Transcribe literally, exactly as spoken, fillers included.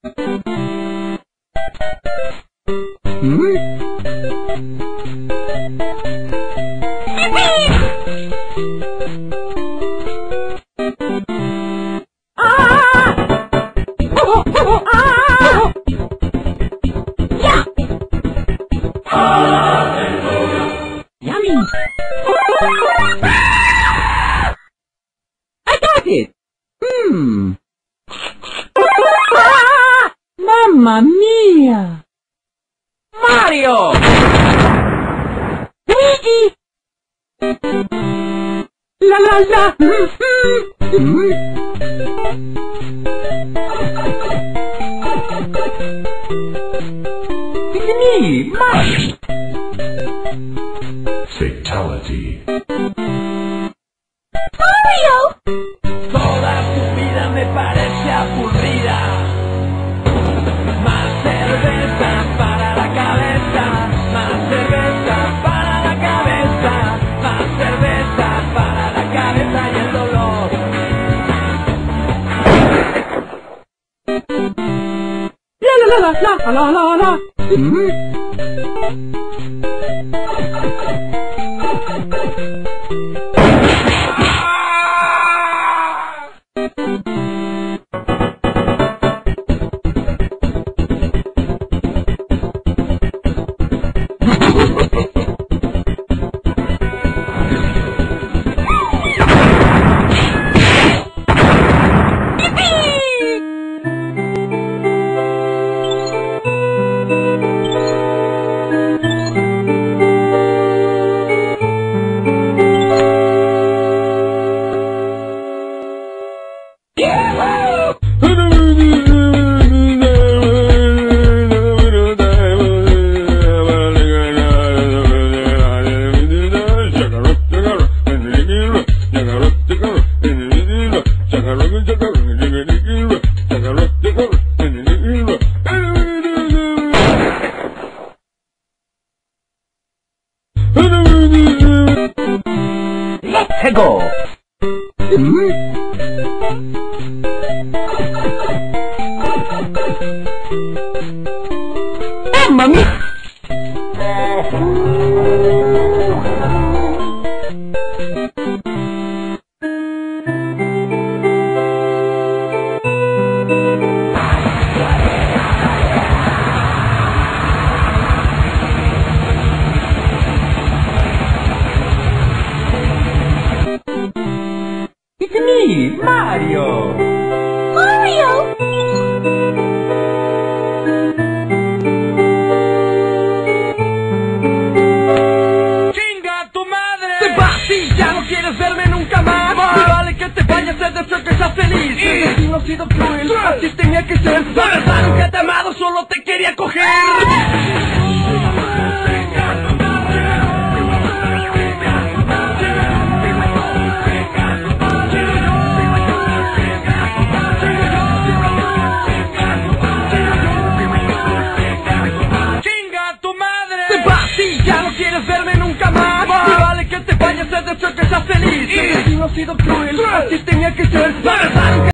¿Mm? Yummy! I got it! Hmm. Ah! Mamma mia! Mario! Luigi! La la la! Mm-hmm. It's me, Mario! Fatality. ¡Mario! Toda tu vida me parece aburrida. Más cerveza para la cabeza, más cerveza para la cabeza, más cerveza para la cabeza y el dolor. La la la la la la la. Mm-hmm. Let's go! Mm-hmm. Mamma mia! It's me, Mario! ¡Mario! ¡Chinga tu madre! ¡Te vas y ya no quieres verme nunca más! ¡Me vale que te vayas, el deseo que seas feliz! ¡El destino ha sido cruel! ¡Así tenía que ser! ¡La verdad nunca te he amado, solo te quería coger! Ya no quieres verme nunca más. Me vale que te vayas, el deseo que seas feliz. El destino ha sido cruel, así tenía que ser. La verdad